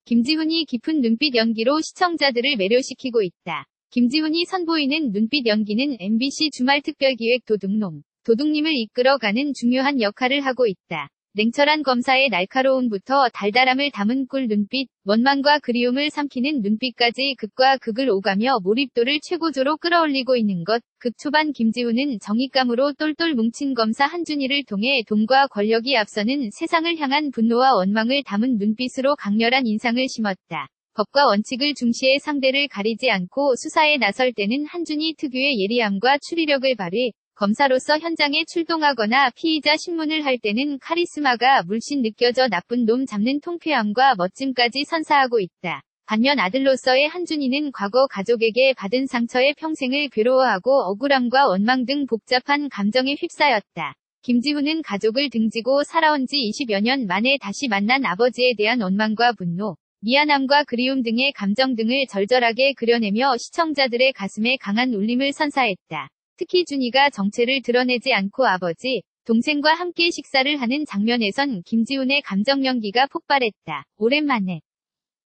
김지훈이 깊은 눈빛 연기로 시청자들을 매료시키고 있다. 김지훈이 선보이는 눈빛 연기는 MBC 주말특별기획 도둑님을 이끌어가는 중요한 역할을 하고 있다. 냉철한 검사의 날카로움부터 달달함을 담은 꿀 눈빛, 원망과 그리움을 삼키는 눈빛까지 극과 극을 오가며 몰입도를 최고조로 끌어올리고 있는 것. 극 초반 김지훈은 정의감으로 똘똘 뭉친 검사 한준희를 통해 돈과 권력이 앞서는 세상을 향한 분노와 원망을 담은 눈빛으로 강렬한 인상을 심었다. 법과 원칙을 중시해 상대를 가리지 않고 수사에 나설 때는 한준희 특유의 예리함과 추리력을 발휘, 검사로서 현장에 출동하거나 피의자 신문을 할 때는 카리스마가 물씬 느껴져 나쁜 놈 잡는 통쾌함과 멋짐까지 선사하고 있다. 반면 아들로서의 한준희는 과거 가족에게 받은 상처에 평생을 괴로워하고 억울함과 원망 등 복잡한 감정에 휩싸였다. 김지훈은 가족을 등지고 살아온 지 20여 년 만에 다시 만난 아버지에 대한 원망과 분노, 미안함과 그리움 등의 감정 등을 절절하게 그려내며 시청자들의 가슴에 강한 울림을 선사했다. 특히 준희가 정체를 드러내지 않고 아버지, 동생과 함께 식사를 하는 장면에선 김지훈의 감정 연기가 폭발했다. 오랜만에